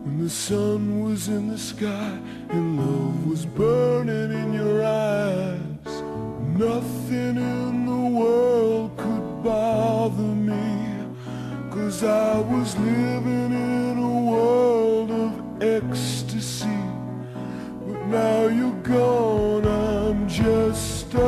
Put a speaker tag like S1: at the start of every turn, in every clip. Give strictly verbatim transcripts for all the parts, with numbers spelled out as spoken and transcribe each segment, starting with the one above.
S1: when the sun was in the sky and love was burning in your eyes. Nothing in the world could bother me, 'cause I was living in a world of ecstasy. But now you're gone, I'm just a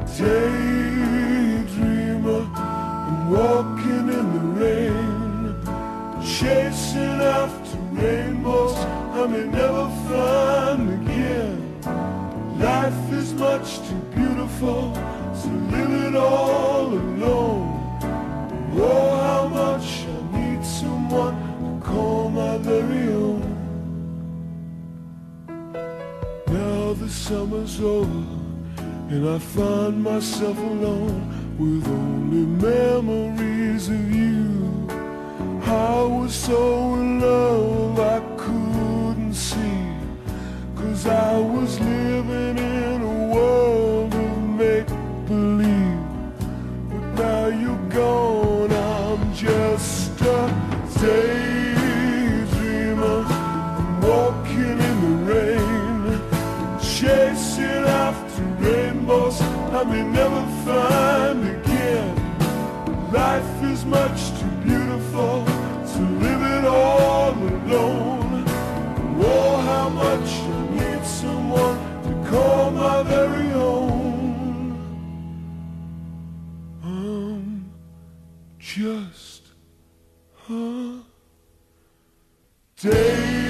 S1: daydreamer. I'm walking in the rain, chasing after rainbows I may never find again. Life is much too beautiful to live it all alone. Oh, how much I need someone to call my very own. Now the summer's over and I find myself alone with only memories of you. I was so in love I couldn't see, 'cause I was living in a world of make-believe. But now you're gone, I'm just a daydreamer. I'm walking in the rain, chasing after rainbows I may never find again. Life is much too beautiful to live it all alone. Oh, how much I need someone to call my very own. I'm just a day.